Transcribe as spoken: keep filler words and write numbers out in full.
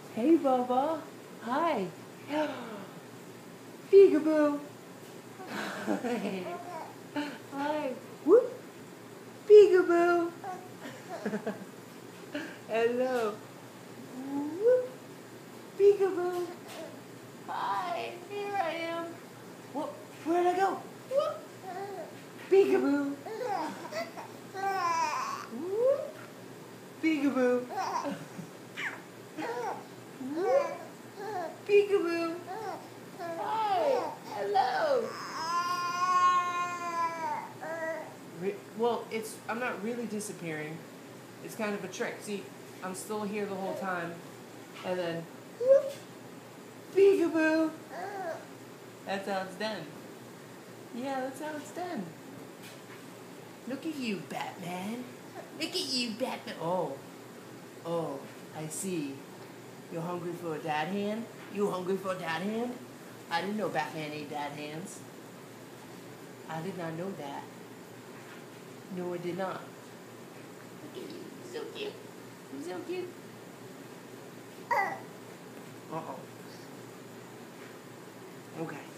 Hey, Bubba. Hi. Peekaboo. Hi. Whoop. Peekaboo. Hello. Whoop. Peekaboo. Hi. Here I am. Whoop. Where'd I go? Whoop. Peekaboo. Whoop. Peekaboo. Whoop. Peekaboo. Hi. Hello. Re- Well, it's I'm not really disappearing. It's kind of a trick. See, I'm still here the whole time, and then whoop, peekaboo. That's how it's done. Yeah, that's how it's done. Look at you, Batman. Look at you, Batman. Oh, oh, I see. You're hungry for a dad hand? You hungry for a dad hand? I didn't know Batman ate dad hands. I did not know that. No, I did not. Look at you. So cute. You're so cute. Uh-oh. Okay.